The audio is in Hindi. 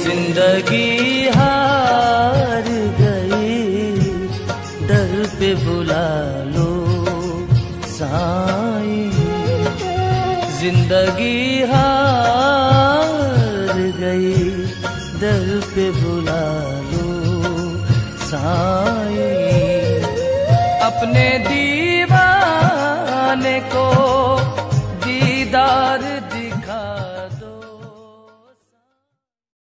जिंदगी हार गई, दर पे बुला लो साईं। जिंदगी हार गई, दर पे बुला लो साईं। अपने दी